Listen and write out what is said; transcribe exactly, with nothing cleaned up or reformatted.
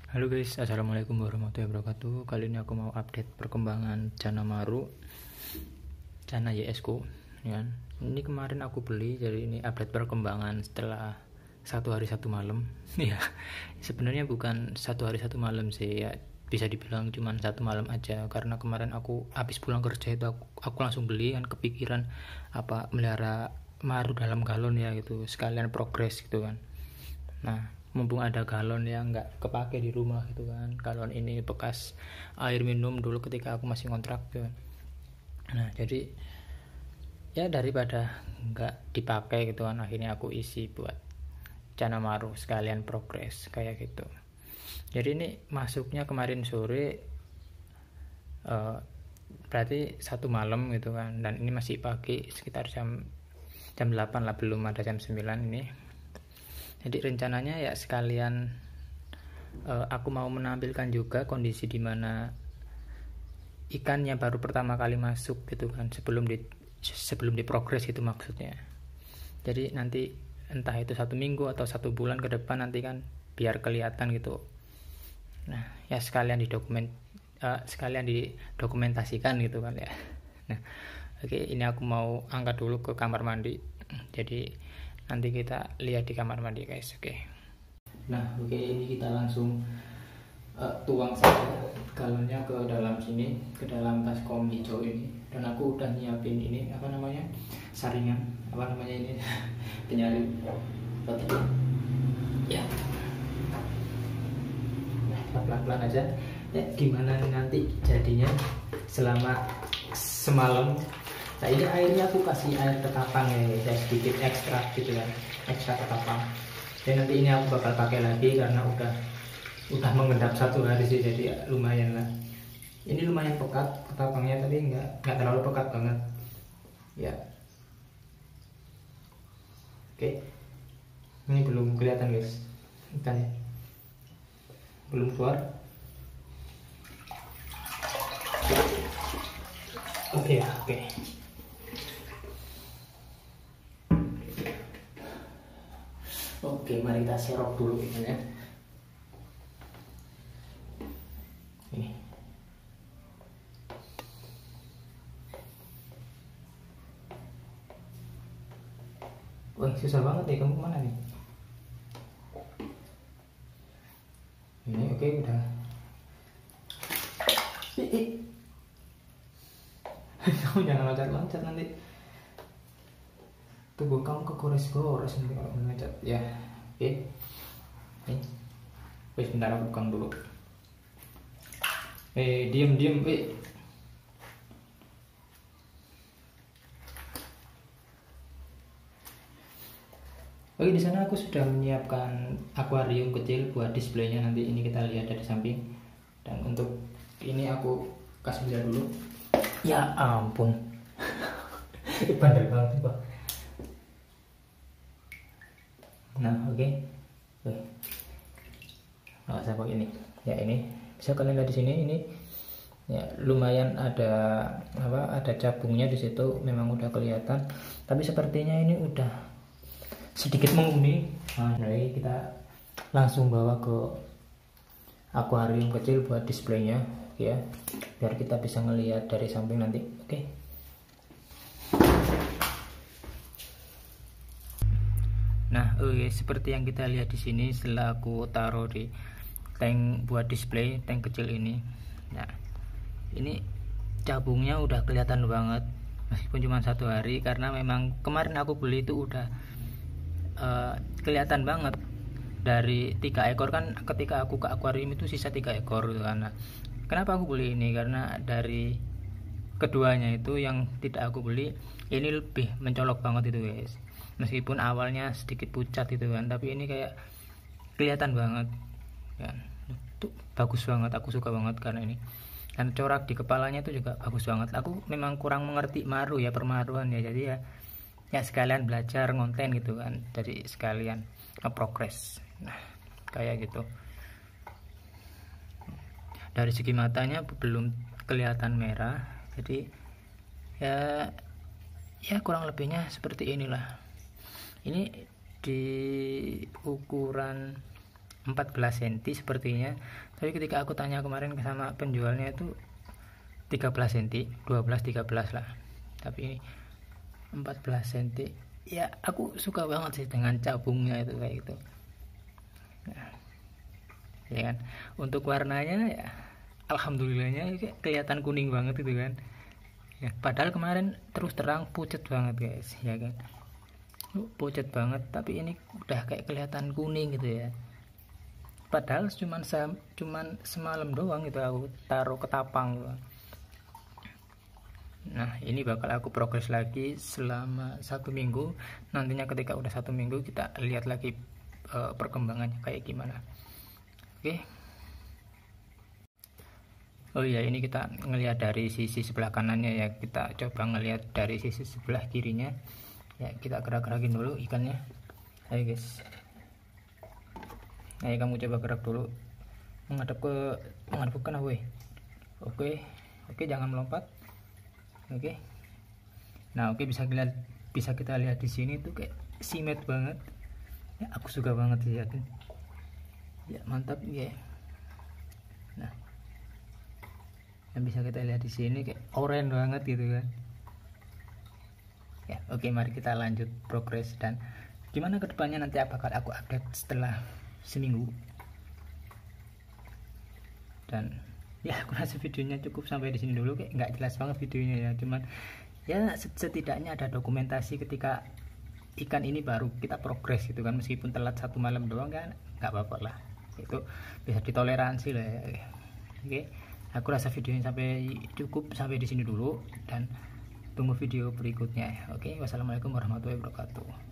Halo guys, assalamualaikum warahmatullahi wabarakatuh. Kali ini aku mau update perkembangan Cana Maru, Cana Y S ku. Ya, ini kemarin aku beli, jadi ini update perkembangan setelah satu hari satu malam. Ya, sebenarnya bukan satu hari satu malam sih, ya bisa dibilang cuma satu malam aja. Karena kemarin aku habis pulang kerja itu aku, aku langsung beli, kan kepikiran apa melihara maru dalam galon ya gitu, sekalian progres gitu kan. Nah, mumpung ada galon yang nggak kepake di rumah gitu kan, galon ini bekas air minum dulu ketika aku masih kontrak gitu kan. Nah, jadi ya daripada nggak dipakai gitu kan, akhirnya aku isi buat Cana Maru sekalian progres kayak gitu. Jadi ini masuknya kemarin sore, uh, berarti satu malam gitu kan, dan ini masih pagi sekitar jam jam delapan lah, belum ada jam sembilan ini. Jadi rencananya ya sekalian uh, aku mau menampilkan juga kondisi dimana ikannya baru pertama kali masuk gitu kan, sebelum di sebelum diprogres itu maksudnya. Jadi nanti entah itu satu minggu atau satu bulan ke depan nanti kan biar kelihatan gitu. Nah ya sekalian didokumen uh, sekalian didokumentasikan gitu kan ya. Nah oke, ini aku mau angkat dulu ke kamar mandi. Jadi nanti kita lihat di kamar mandi guys. Oke. Nah oke, ini kita langsung uh, tuang saja galonnya ke dalam sini, ke dalam baskom hijau ini. Dan aku udah nyiapin ini apa namanya, saringan apa namanya ini penyaring baterai ya. Nah pelan-pelan aja ya, gimana nanti jadinya selama semalam. Nah ini airnya aku kasih air ketapang ya, ya sedikit ekstra gitu kan, ekstra ketapang. Dan nanti ini aku bakal pakai lagi karena udah udah mengendap satu hari sih, jadi ya, lumayan lah. Ini lumayan pekat ketapangnya, tapi nggak nggak terlalu pekat banget ya. Oke, ini belum kelihatan guys ikannya, belum keluar. Oke ya, oke. Oke, mari kita serok dulu ikannya. Ini. Wah, susah banget ya, kamu kemana nih? Ini oke, udah. Ih, ih. Kamu jangan loncat-loncat nanti. Tubuh kamu kegores-gores nanti kalau mengecat ya. Oke, nih wes bentar aku bukan dulu. Eh diem diem eh Oke, di sana aku sudah menyiapkan akuarium kecil buat displaynya, nanti ini kita lihat dari samping. Dan untuk ini aku kasih lihat dulu. Ya ampun, bandel banget Pak. Nah oke, okay. Nggak usah pakai ini. Ya ini bisa kalian lihat di sini, ini ya lumayan ada apa, ada cabungnya di situ, memang udah kelihatan. Tapi sepertinya ini udah sedikit menguning. Nah, jadi kita langsung bawa ke akuarium kecil buat displaynya ya, biar kita bisa ngelihat dari samping nanti. Oke. Okay. Nah, oke, seperti yang kita lihat di sini setelah aku taruh di tank buat display, tank kecil ini. Nah, ini cabungnya udah kelihatan banget meskipun cuma satu hari, karena memang kemarin aku beli itu udah uh, kelihatan banget. Dari tiga ekor kan, ketika aku ke akuarium itu sisa tiga ekor gitu kan. Nah, kenapa aku beli ini? Karena dari keduanya itu yang tidak aku beli, ini lebih mencolok banget itu guys. Meskipun awalnya sedikit pucat itu kan, tapi ini kayak kelihatan banget kan. Tuh bagus banget, aku suka banget karena ini. Dan corak di kepalanya itu juga bagus banget. Aku memang kurang mengerti maru ya, permaruan ya. Jadi ya ya sekalian belajar ngonten gitu kan. Jadi sekalian nge-progress. Nah, kayak gitu. Dari segi matanya belum kelihatan merah. Jadi ya ya kurang lebihnya seperti inilah. Ini di ukuran empat belas sentimeter sepertinya, tapi ketika aku tanya kemarin sama penjualnya itu tiga belas sentimeter, dua belas tiga belas lah, tapi ini empat belas sentimeter. Ya aku suka banget sih dengan cabungnya itu kayak gitu. Nah, ya kan, untuk warnanya ya alhamdulillahnya kelihatan kuning banget gitu kan ya, padahal kemarin terus terang pucat banget guys ya kan, pucat banget, tapi ini udah kayak kelihatan kuning gitu ya, padahal cuman cuman semalam doang gitu aku taruh ke tapang gitu. Nah ini bakal aku progres lagi selama satu minggu, nantinya ketika udah satu minggu kita lihat lagi uh, perkembangannya kayak gimana. Oke. Oh iya, ini kita ngelihat dari sisi sebelah kanannya ya, kita coba ngelihat dari sisi sebelah kirinya ya, kita gerak-gerakin dulu ikannya. Ayo guys, ayo kamu coba gerak dulu, menghadap ke menghadap ke kanan. Oke oke, jangan melompat. Oke, nah oke, bisa kita bisa kita lihat di sini tuh kayak simet banget ya, aku suka banget sih ya, ya mantap ya. Nah yang bisa kita lihat di sini kayak oranye banget gitu kan ya. Oke, mari kita lanjut progres dan gimana kedepannya nanti bakal aku update setelah seminggu. Dan ya aku rasa videonya cukup sampai di sini dulu, kayak nggak jelas banget videonya ya, cuman ya setidaknya ada dokumentasi ketika ikan ini baru kita progres gitu kan, meskipun telat satu malam doang kan nggak apa-apa lah, itu bisa ditoleransi lah ya. Oke, aku rasa videonya sampai cukup sampai di sini dulu dan tunggu video berikutnya ya. Oke, wassalamualaikum warahmatullahi wabarakatuh.